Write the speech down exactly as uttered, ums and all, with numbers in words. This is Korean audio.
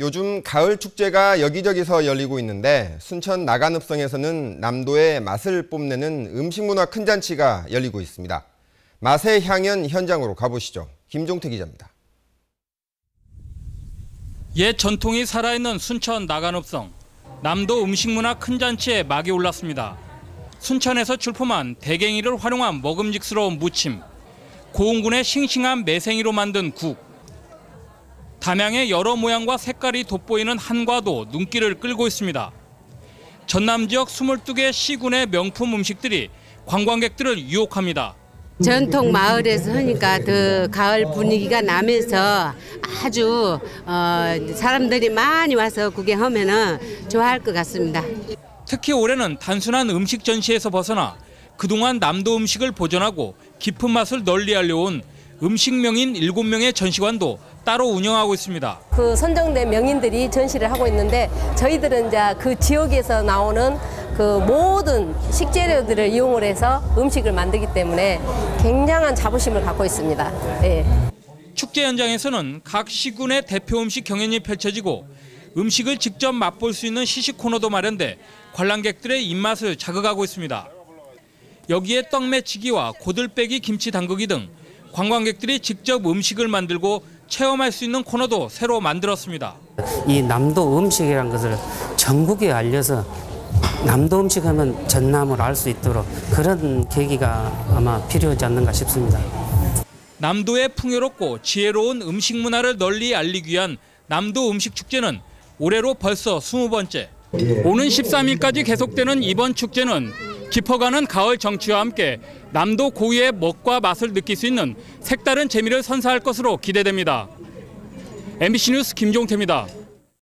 요즘 가을 축제가 여기저기서 열리고 있는데 순천 나간읍성에서는 남도의 맛을 뽐내는 음식문화 큰 잔치가 열리고 있습니다. 맛의 향연 현장으로 가보시죠. 김종태 기자입니다. 옛 전통이 살아있는 순천 나간읍성. 남도 음식문화 큰 잔치에 막이 올랐습니다. 순천에서 출품한 대갱이를 활용한 먹음직스러운 무침, 고흥군의 싱싱한 매생이로 만든 국, 담양의 여러 모양과 색깔이 돋보이는 한과도 눈길을 끌고 있습니다. 전남 지역 스물두 개 시군의 명품 음식들이 관광객들을 유혹합니다. 전통 마을에서 하니까 그 가을 분위기가 나면서 아주 어, 사람들이 많이 와서 구경하면은 좋아할 것 같습니다. 특히 올해는 단순한 음식 전시에서 벗어나 그동안 남도 음식을 보존하고 깊은 맛을 널리 알려온 음식 명인 일곱 명의 전시관도 따로 운영하고 있습니다. 그 선정된 명인들이 전시를 하고 있는데 저희들은 이제 그 지역에서 나오는 그 모든 식재료들을 이용을 해서 음식을 만들기 때문에 굉장한 자부심을 갖고 있습니다. 예. 축제 현장에서는 각 시군의 대표 음식 경연이 펼쳐지고 음식을 직접 맛볼 수 있는 시식 코너도 마련돼 관람객들의 입맛을 자극하고 있습니다. 여기에 떡매치기와 고들빼기 김치 담그기 등 관광객들이 직접 음식을 만들고 체험할 수 있는 코너도 새로 만들었습니다. 이 남도 음식이라는 것을 전국에 알려서 남도 음식 하면 전남을 알 수 있도록 그런 계기가 아마 필요하지 않는가 싶습니다. 남도의 풍요롭고 지혜로운 음식 문화를 널리 알리기 위한 남도 음식 축제는 올해로 벌써 스무 번째. 오는 십삼 일까지 계속되는 이번 축제는 깊어가는 가을 정취와 함께 남도 고유의 먹과 맛을 느낄 수 있는 색다른 재미를 선사할 것으로 기대됩니다. 엠비씨 뉴스 김종태입니다.